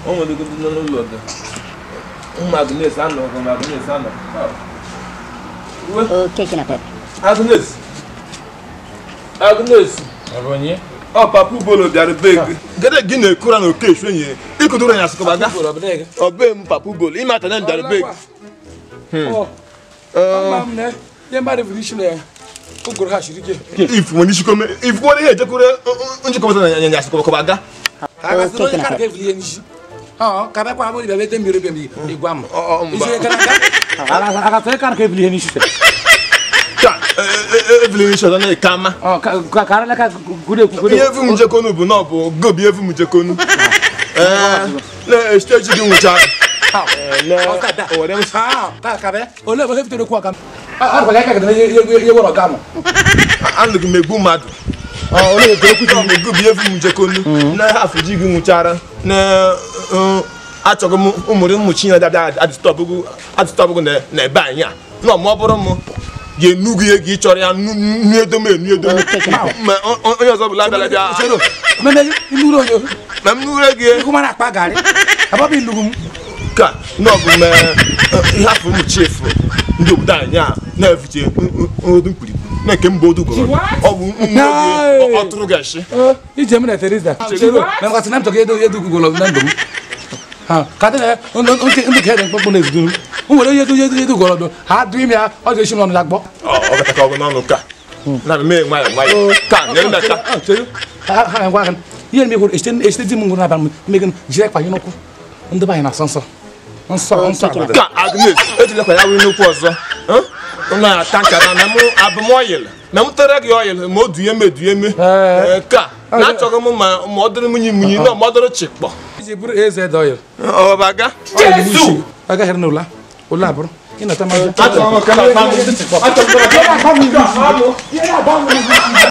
On va dire que nous Agnes, Agnes. Ok, qui l'appelle? Agnes. Abonye. Oh, papa Obollo de beg. Gade Guinée courant au quai, je suis. Il could do rien à ce que baga. Obey papa Obollo. Il m'a tenu dans le beg. Oh. Mamne. Yamba revolution. Ko ha shirike. If when you come, if one here to go, unji come na nyasa ko baga. Aga so ka ka vli enishi. Ah, ka ba kwa bo be bete mbire be igwam. Isi ka ka ka vli enishi. Evelyn shot na kama. Oh, ka la ka gude. Evu mujekonu bu no bu go bi evu mujekonu. Le stage gi mucha. Le o dem ka be. O le bo hefte ko ka. Ah, ko la ka ye woro gamo. Andu gi megbu madu. O le go ku ti go bi evu mujekonu. Na half gi muchara. Na achogo mu umuri muchi na da stop go na ba anya. No mo boro mo. Ye nugu ye gi chori an nu edome ma onye zo bula bela dia meme nuro yo mem nuro gi ko mana pa gari ababi lugum ka no bu me ihafu mu chief ndi obodo anya na evite odun puri na ke mbo odu go obu nnu oturu gashi ije me na Teresa na ka tinam to ke edu go lo na ndum ha ka de on ke de popo na edu o were yedu go lo ha dream ya o je shi no la gbo o ka ta ko no no ka na me mai ka ne na ka ha ngwa kan yen mi ko este di mungu na ba me gan je kwa yino ko ndo ba ina sonso ka Agnes e ti le kwa ya wi no ko ozo na tankara na mu abmoyel na mu tere gi oyel mo duye ka na chogo mu ma modoro munyi no modoro chikpo je buru eze doyo o baga Jesus baga herno la o la bro ina tama ato mo kana mamu